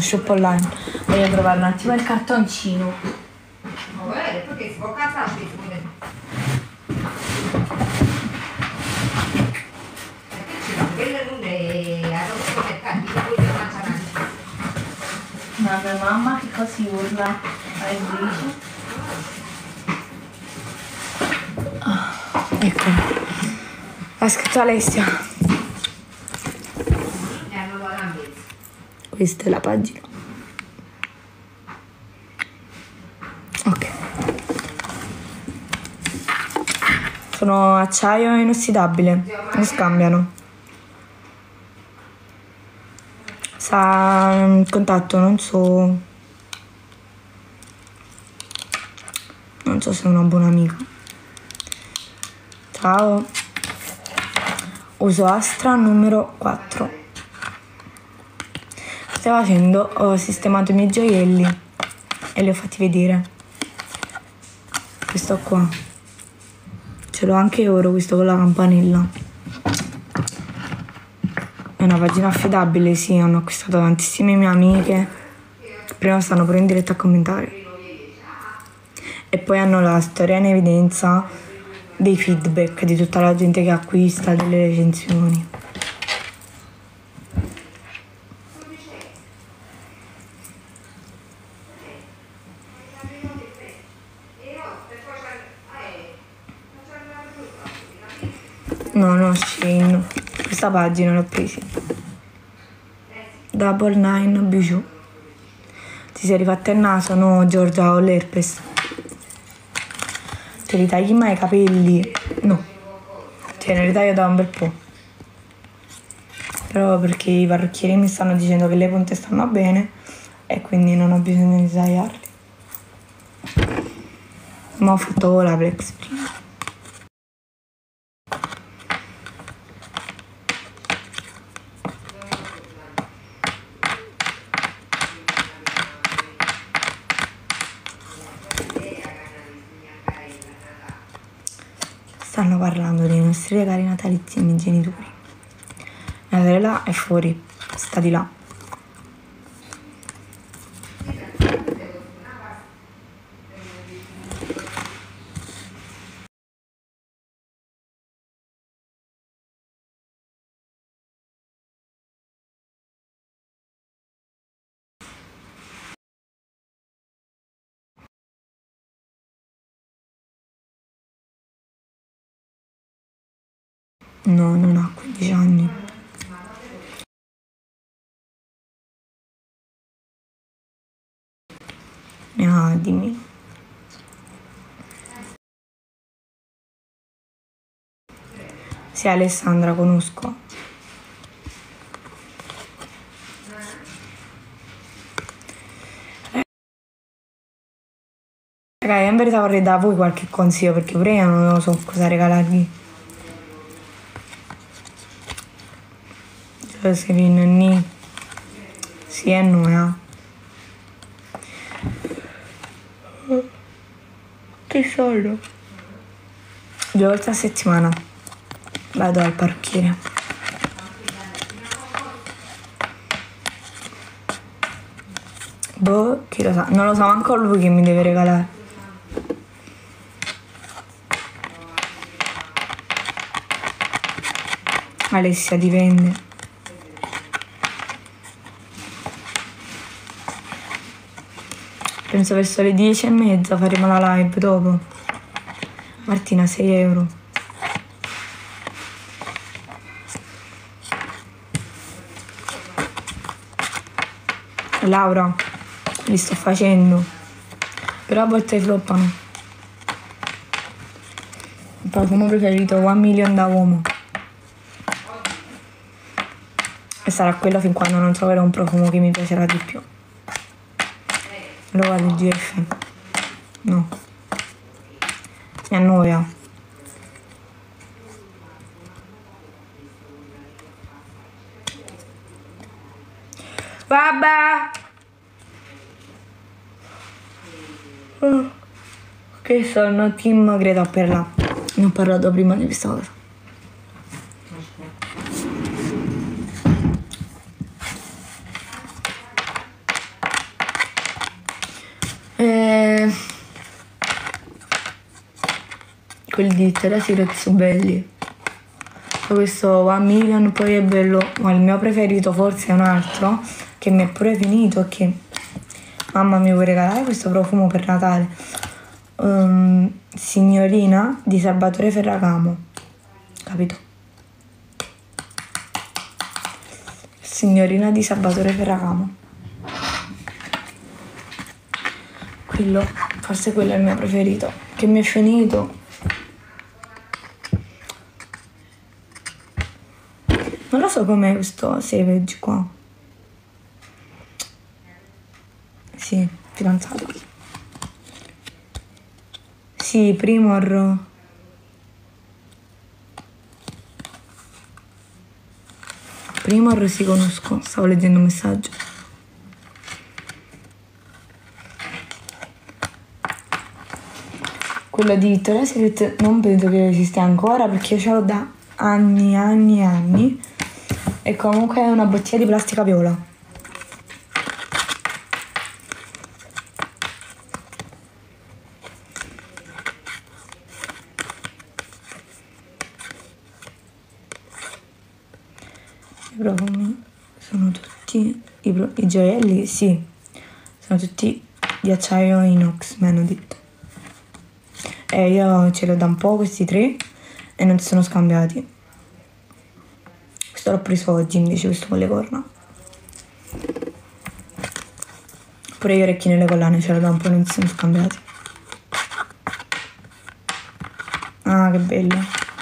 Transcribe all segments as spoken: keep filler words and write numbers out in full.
shop online. Voglio trovare un attimo il cartoncino. Ma guarda, perché si può cazzare pure. Perché ci sono quelle lunde a non so che cazzo, poi devo mangiare. Ma mia mamma che cosa urla? Hai visto? Ah, ecco. Ha scritto Alessia. Questa è la pagina. Ok. Sono acciaio inossidabile, non scambiano. Sa in contatto, non so. Non so se è una buona amica. Ciao. Uso Astra numero quattro. Stavo facendo, ho sistemato i miei gioielli e li ho fatti vedere. Questo qua. Ce l'ho anche oro, questo con la campanella. È una pagina affidabile, sì, hanno acquistato tantissime mie amiche. Prima stanno pure in diretta a commentare. E poi hanno la storia in evidenza dei feedback di tutta la gente che acquista, delle recensioni. No, no, Shein. Questa pagina l'ho presa. Double Nine Bijou. Ti sei rifatta il naso? No, Giorgia, ho l'herpes. Te li tagli mai i capelli? No. Cioè, ne ritaglio da un bel po'. Però perché i parrucchieri mi stanno dicendo che le punte stanno bene e quindi non ho bisogno di tagliarli. Ma ho fatto la Plex prima. Stanno parlando dei nostri regali natalizi ai miei genitori. Mia sorella è fuori, sta di là. No, non ha quindici anni. Ne ha di meno. Sì, Alessandra, conosco. Raga, io in verità vorrei da voi qualche consiglio perché pure io non lo so cosa regalargli. Josephine, ni. Sì e no, eh. Che sono? Due volte a settimana vado al parrucchiere. Boh, chi lo sa? Non lo sa manco lui che mi deve regalare. Alessia dipende. Penso verso le dieci e mezza faremo la live dopo. Martina, sei euro. Laura, li sto facendo. Però a volte floppano. Il profumo preferito, One Million da uomo. E sarà quello fin quando non troverò un profumo che mi piacerà di più. Lo vado il G F. No. Mi annoia. Vabbè. Oh. Che sono team Greta per là. Ne ho parlato prima di questa cosa. quelli di Victoria's Secret sono belli. Questo One Million poi è bello, ma il mio preferito forse è un altro che mi è pure finito, che mamma mi vuole regalare questo profumo per Natale. Um, Signorina di Salvatore Ferragamo, capito? Signorina di Salvatore Ferragamo, quello, forse quello è il mio preferito, che mi è finito. Non lo so com'è questo Savage qua. Sì, fidanzato. Sì, Primor. Primor si conosco, stavo leggendo un messaggio. Quello di Victoria's Secret non penso che esista ancora perché io ce l'ho da anni, anni, anni. E comunque è una bottiglia di plastica viola. I profumi sono tutti, i, pro, i gioielli, sì, sono tutti di acciaio inox, mi hanno detto. E io ce l'ho da un po' questi tre e non si sono scambiati. L'ho preso oggi invece questo con le corna. Pure gli orecchini e le collane ce l'ho da un po', non si sono scambiati. Ah, che bello.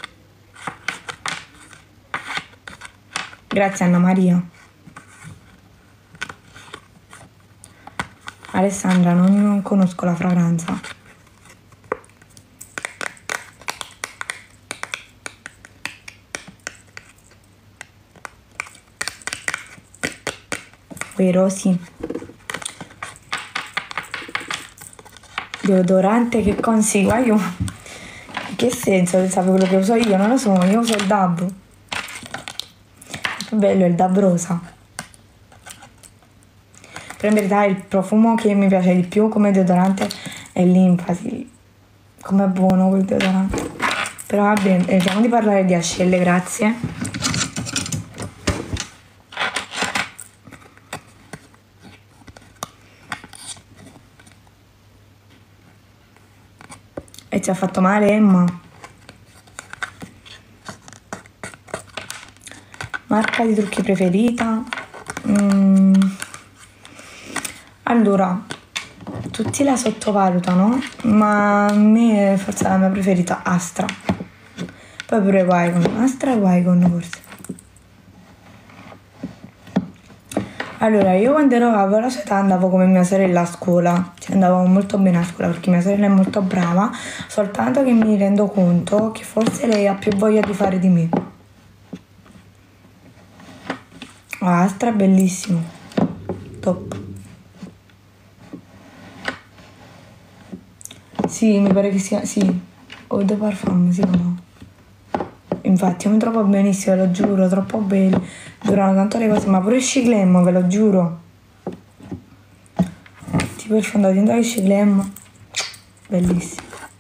Grazie Anna Maria. Alessandra, non conosco la fragranza. Vero, sì. Deodorante che consiglio io. In che senso? Sapete quello che uso io? Non lo so, io uso il D A B. Il più bello è il D A B rosa. Però in verità il profumo che mi piace di più come deodorante è l'Infasil. Com'è buono quel deodorante. Però vabbè, evitiamo di parlare di ascelle, grazie. E ti ha fatto male, Emma? Marca di trucchi preferita? Mm. Allora, tutti la sottovalutano, ma a me forse la mia preferita Astra. Poi pure Wycon. Astra e Wycon forse. Allora, io quando ero avevo la sua età andavo come mia sorella a scuola, cioè andavo molto bene a scuola perché mia sorella è molto brava, soltanto che mi rendo conto che forse lei ha più voglia di fare di me. Ah, Astra è bellissimo, top. Sì, mi pare che sia, sì, Eau de Parfum si chiama. Infatti io mi trovo benissimo, ve lo giuro, troppo belli, durano tanto le cose, ma pure il Shiglam, ve lo giuro. Tipo il fondotinta di Shiglam, bellissimo.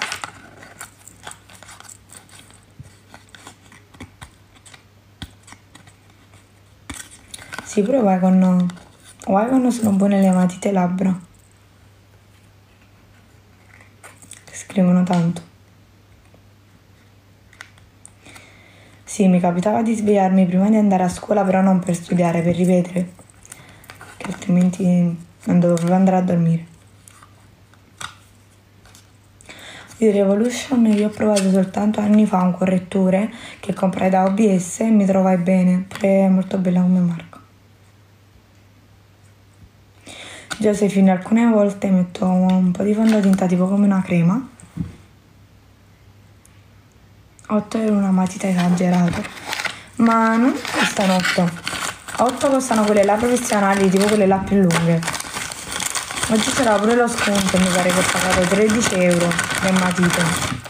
Sì, pure Wycon, Wycon sono buone le matite labbra. Scrivono tanto. Sì, mi capitava di svegliarmi prima di andare a scuola, però non per studiare, per ripetere, che altrimenti non dovevo proprio andare a dormire. Di Revolution io ho provato soltanto anni fa un correttore che comprai da O B S e mi trovai bene, pure è molto bella come marca. Josephine, alcune volte metto un po' di fondotinta tipo come una crema. otto è una matita esagerata, ma non costano otto. otto costano quelle là professionali, tipo quelle là più lunghe. Oggi c'era pure lo sconto, mi pare che ho pagato tredici euro le matite.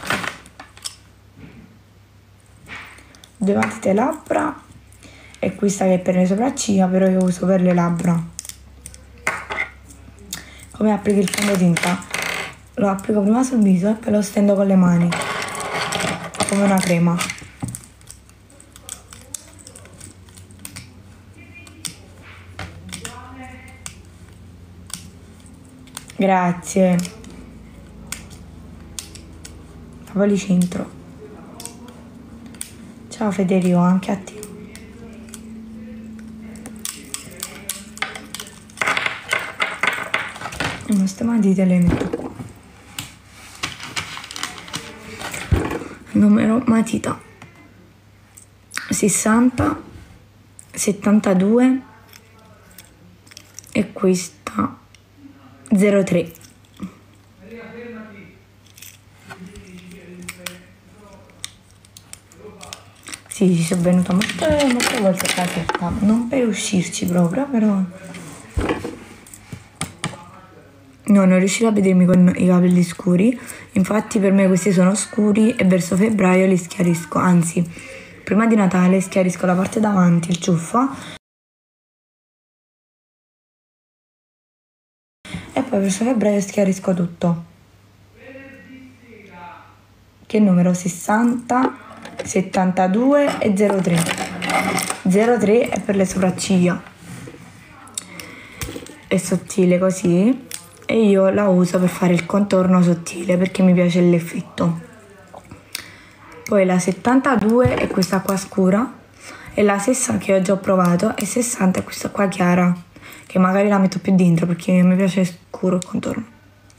Due matite labbra e questa che è per le sopracciglia, però io uso per le labbra. Come applichi il fondotinta? Lo applico prima sul viso e poi lo stendo con le mani. come una crema. Grazie. Favoli centro. Ciao Federico, anche a te. E queste matite le metto qua. Numero matita sessanta, settantadue e questa zero tre. Sì, ci sono venuta molte, molte volte a casetta, non per uscirci proprio, però no, non riuscito a vedermi con i capelli scuri, infatti per me questi sono scuri e verso febbraio li schiarisco, anzi, prima di Natale schiarisco la parte davanti, il ciuffo, e poi verso febbraio schiarisco tutto. Che numero? sessanta, settantadue e zero tre. zero tre è per le sopracciglia. È sottile così e io la uso per fare il contorno sottile perché mi piace l'effetto. Poi la settantadue è questa qua scura e la sessanta che ho già provato e sessanta è questa qua chiara che magari la metto più dentro perché mi piace scuro il contorno.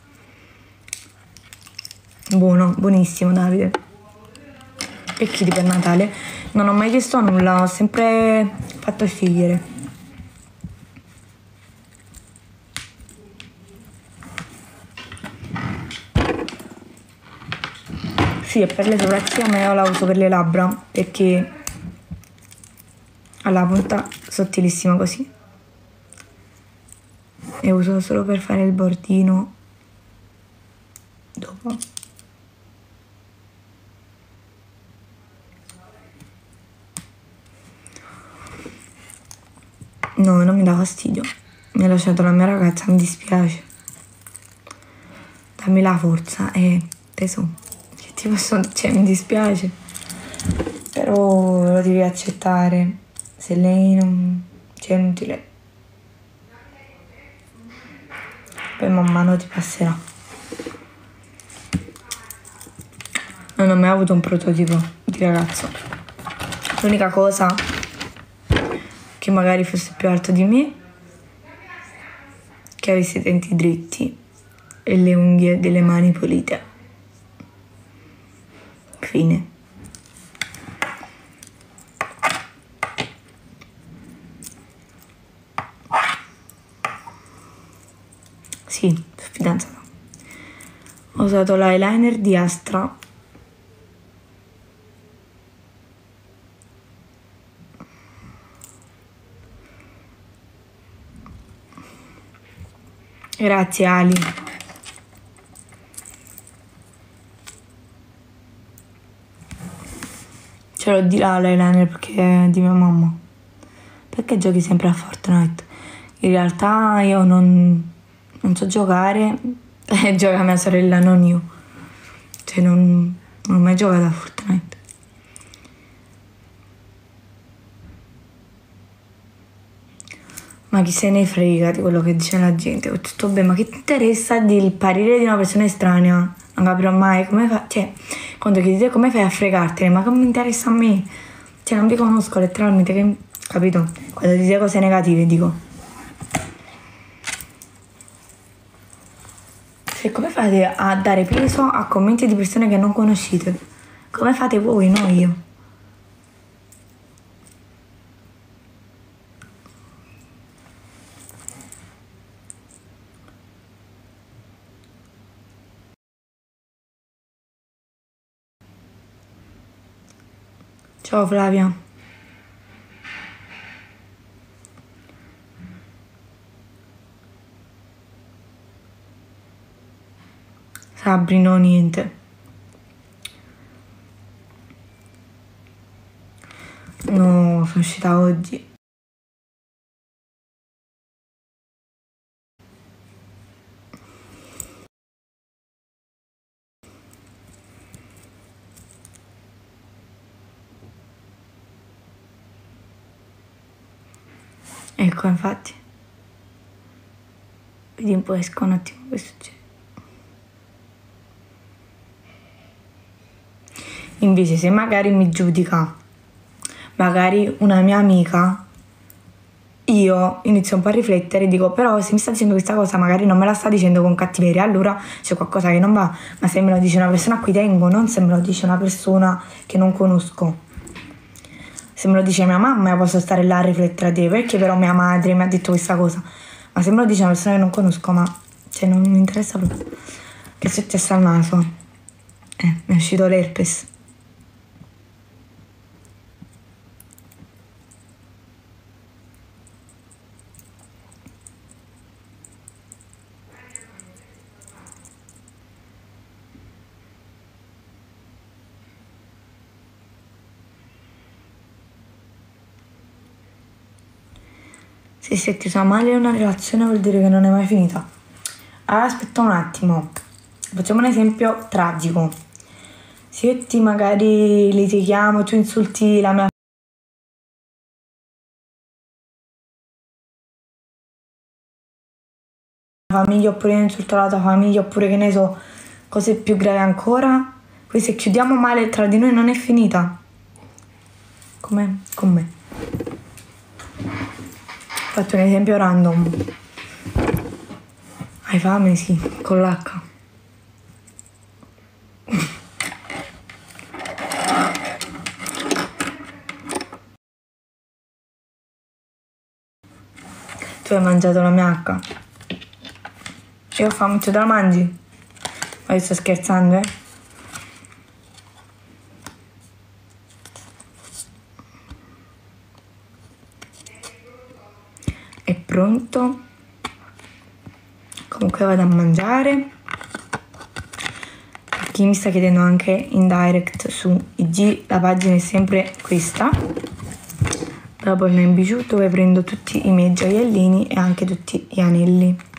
Buono, buonissimo Davide. E chi per Natale? Non ho mai chiesto nulla, ho sempre fatto scegliere. Sì, e per le sopracciglia ma io la uso per le labbra perché ha la punta sottilissima così. E uso solo per fare il bordino dopo. No, non mi dà fastidio. Mi ha lasciato la mia ragazza, mi dispiace. Dammi la forza e eh, tesoro. Che ti posso... Cioè, mi dispiace. Però lo devi accettare. Se lei non... Cioè, è inutile. Poi man mano ti passerà. Non ho mai avuto un prototipo di ragazzo. L'unica cosa che magari fosse più alto di me, che avesse i denti dritti e le unghie delle mani pulite. Fine. Sì, sono fidanzata. Ho usato l'eyeliner di Astra. Grazie Ali. Ce l'ho di là l'eyeliner perché è di mia mamma. Perché giochi sempre a Fortnite? In realtà io non, non so giocare e gioca mia sorella, non io. Cioè non, non ho mai giocato a Fortnite. Ma chi se ne frega di quello che dice la gente? Ho detto, beh, ma che ti interessa del parere di una persona estranea? Non capirò mai come fa. Cioè, quando chiedete come fai a fregartene, ma come mi interessa a me? Cioè, non vi conosco letteralmente, che... capito? Quando dite cose negative, dico. Cioè, come fate a dare peso a commenti di persone che non conoscete? Come fate voi, non io? Ciao Flavia. Sabri, no, niente. No, sono uscita oggi. Ecco, infatti. Vedi un po', esco un attimo che succede. Invece se magari mi giudica magari una mia amica, io inizio un po' a riflettere e dico, però se mi sta dicendo questa cosa magari non me la sta dicendo con cattiveria, allora c'è qualcosa che non va. Ma se me lo dice una persona a cui tengo, non se me lo dice una persona che non conosco. Se me lo dice mia mamma, io posso stare là a riflettere a dire perché però mia madre mi ha detto questa cosa. Ma se me lo dice una persona che non conosco, ma cioè non mi interessa proprio. Che è successo al naso? Eh, mi è uscito l'herpes. Se si è chiusa male una relazione vuol dire che non è mai finita. Allora aspetta un attimo, facciamo un esempio tragico. Se io ti magari litighiamo, tu insulti la mia famiglia oppure io insulto la tua famiglia oppure che ne so, cose più gravi ancora, poi se chiudiamo male tra di noi non è finita. Come con me. Ho fatto un esempio random. Hai fame? Sì, con l'H. Tu hai mangiato la mia H. Io ho fame, tu te la mangi? Ma io sto scherzando, eh? È pronto? Comunque vado a mangiare. Per chi mi sta chiedendo anche in direct su I G, la pagina è sempre questa, Double Nine Bijou, dove prendo tutti i miei gioiellini e anche tutti gli anelli.